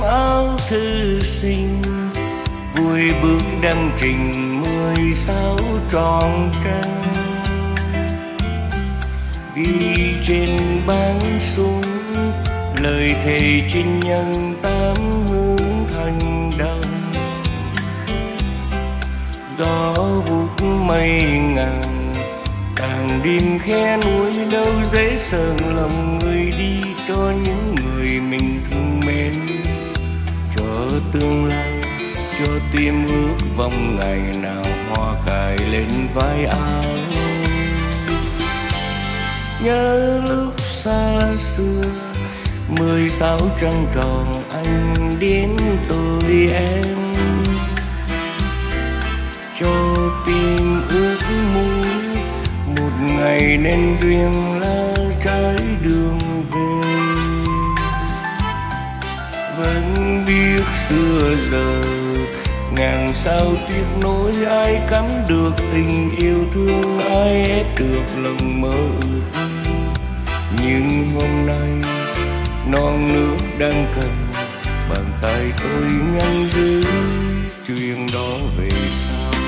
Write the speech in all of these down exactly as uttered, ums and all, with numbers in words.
áo thư sinh, vui bước đăng trình mười sáu tròn trăng. Ghi trên báng súng lời thề chinh nhân tám hướng thành đông. Gió vút mây ngàn càng đêm khe núi, đâu dễ sờn lòng người đi cho những người mình thương mến. Cho tương lai, cho tim ước vọng ngày nào hoa cài lên vai áo. Nhớ lúc xa xưa mười sáu trăng tròn, anh đến tôi em, cho tim ước muốn một ngày nên duyên lá trái đường về. Vẫn biết xưa giờ ngàn sao tiếc nối, ai cắm được tình yêu thương, ai ép được lòng mơ ước. Nhưng hôm nay non nước đang cần bàn tay tôi ngăn giữ chuyện đó về sau.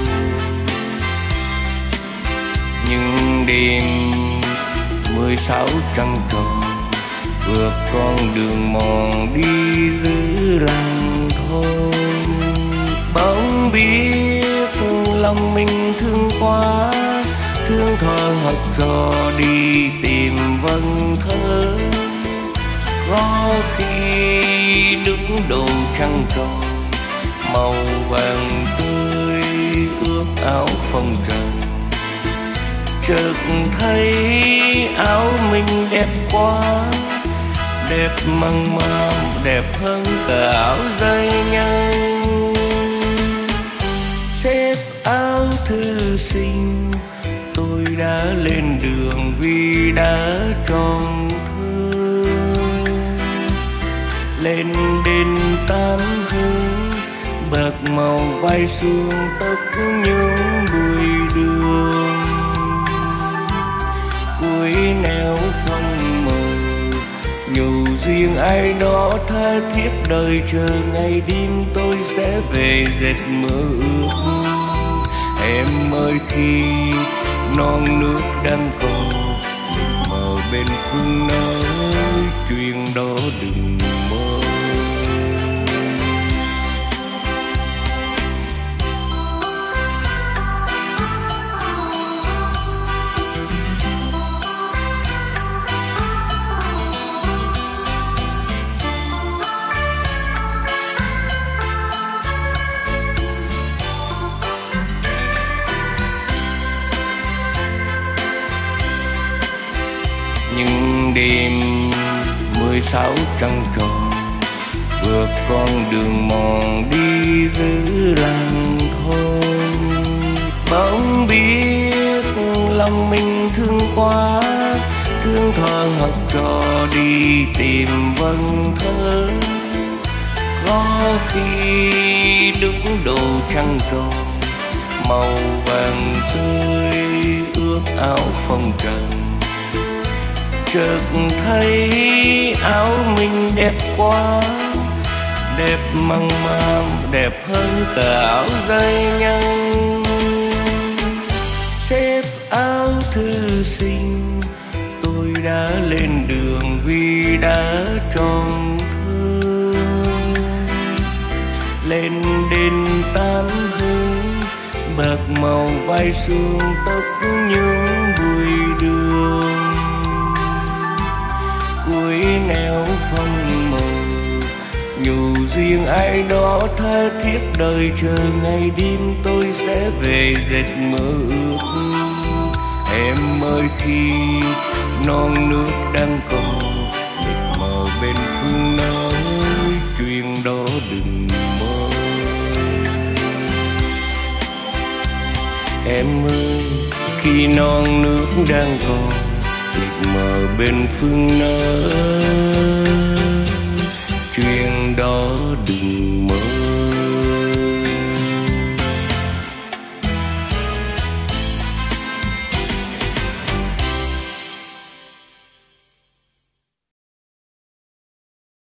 Nhưng đêm mười sáu trăng tròn vượt con đường mòn đi giữa làng thôn. Bỗng biết lòng mình thương quá, thương thơ học trò đi tìm vần thơ. Có khi đứng đầu trăng tròn màu vàng tươi ướt áo phong trần, chợt thấy áo mình đẹp quá, đẹp măng măng đẹp hơn cả áo dây nhân. Xếp áo thư sinh tôi đã lên đường vì đã tròn thơ. Lên đền tám hướng bạc màu vai xuống tóc những bụi đường. Cuối nẻo phong mờ nhủ riêng ai đó tha thiết đời chờ ngày đêm tôi sẽ về dệt mơ ước. Em ơi khi non nước đang còn đừng mờ bên phương nói chuyện đó đừng mơ. Nhưng đêm mười sáu trăng tròn vượt con đường mòn đi giữa làng thôn. Bỗng biết lòng mình thương quá, thương thơ học trò đi tìm vần thơ. Có khi đứng đầu trăng tròn màu vàng tươi ướt áo phong trần, chợt thấy áo mình đẹp quá, đẹp măng mam đẹp hơn cả áo dây nhân. Xếp áo thư sinh tôi đã lên đường vì đã tròn thơ. Lên đền tám hướng bạc màu vai xuống tóc những bụi đường. Cuối nẻo phong mờ nhủ riêng ai đó tha thiết đời chờ ngày đêm tôi sẽ về dệt mơ ước. Em ơi khi non nước đang còn mịt mờ bên phương nói chuyện đó đừng mơ. Em ơi khi non nước đang còn mịt mờ bên phương nơi